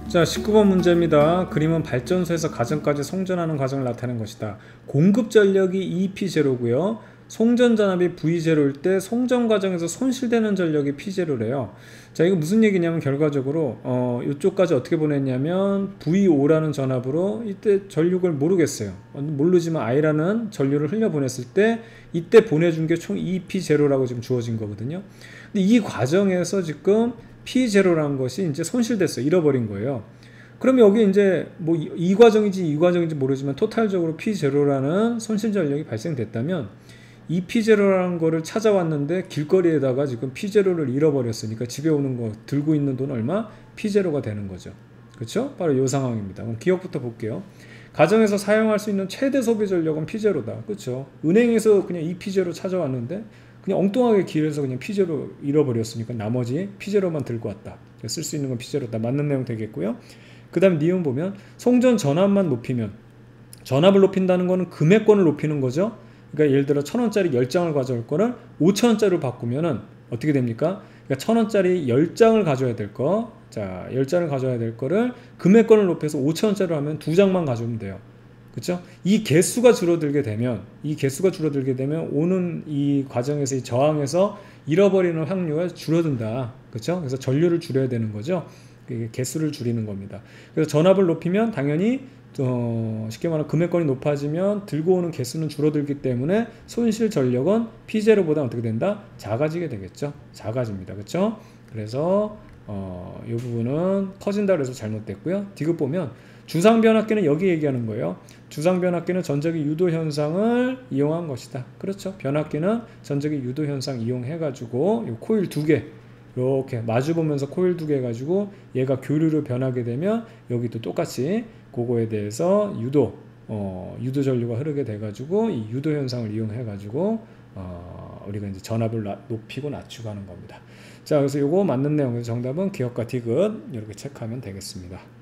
자, 19번 문제입니다. 그림은 발전소에서 가정까지 송전하는 과정을 나타낸 것이다. 공급 전력이 EP0고요. 송전 잔압이 V0일 때 송전 과정에서 손실되는 전력이 P0래요. 자, 이거 무슨 얘기냐면 결과적으로 이쪽까지 어떻게 보냈냐면 V5라는 전압으로 이때 전력을 모르겠어요. 모르지만 I라는 전류를 흘려 보냈을 때 이때 보내준 게 총 EP0라고 지금 주어진 거거든요. 근데 이 과정에서 지금 P0라는 것이 이제 손실됐어요. 잃어버린 거예요. 그러면 여기 이제 뭐 이 과정인지 이 과정인지 모르지만 토탈적으로 P0라는 손실 전력이 발생됐다면 이 P0라는 거를 찾아왔는데 길거리에다가 지금 P0를 잃어버렸으니까 집에 오는 거 들고 있는 돈 얼마? P0가 되는 거죠. 그렇죠? 바로 이 상황입니다. 그럼 기억부터 볼게요. 가정에서 사용할 수 있는 최대 소비 전력은 P0다. 그렇죠? 은행에서 그냥 이 P0 찾아왔는데 그냥 엉뚱하게 길에서 그냥 P0 잃어버렸으니까 나머지 P0만 들고 왔다. 쓸 수 있는 건 P0다. 맞는 내용 되겠고요. 그 다음 니은 보면 송전 전압만 높이면, 전압을 높인다는 거는 금액권을 높이는 거죠. 그러니까 예를 들어 1,000원짜리 10장을 가져올 거를 5,000원짜리로 바꾸면은 어떻게 됩니까? 그러니까 1,000원짜리 10장을 가져야 될 거, 자 10장을 가져야 될 거를 금액권을 높여서 5,000원짜리로 하면 2장만 가져오면 돼요. 그렇죠? 이 개수가 줄어들게 되면 오는 이 과정에서 이 저항에서 잃어버리는 확률가 줄어든다. 그렇죠? 그래서 전류를 줄여야 되는 거죠. 개수를 줄이는 겁니다. 그래서 전압을 높이면 당연히 쉽게 말하면 금액권이 높아지면 들고 오는 개수는 줄어들기 때문에 손실 전력은 P0보다 어떻게 된다? 작아지게 되겠죠. 작아집니다. 그렇죠? 그래서 이 부분은 커진다 그래서 잘못됐고요. 디귿 보면 주상변압기는 여기 얘기하는 거예요. 주상변압기는 전적의 유도 현상을 이용한 것이다. 그렇죠. 변압기는 전적의 유도 현상 이용해 가지고 이 코일 두 개 이렇게 마주보면서 코일 두 개 해가지고 얘가 교류로 변하게 되면 여기도 똑같이 그거에 대해서 유도 전류가 흐르게 돼가지고 이 유도 현상을 이용해 가지고 우리가 이제 전압을 높이고 낮추고 하는 겁니다. 자, 그래서 요거 맞는 내용에서 정답은 기억과 디귿 이렇게 체크하면 되겠습니다.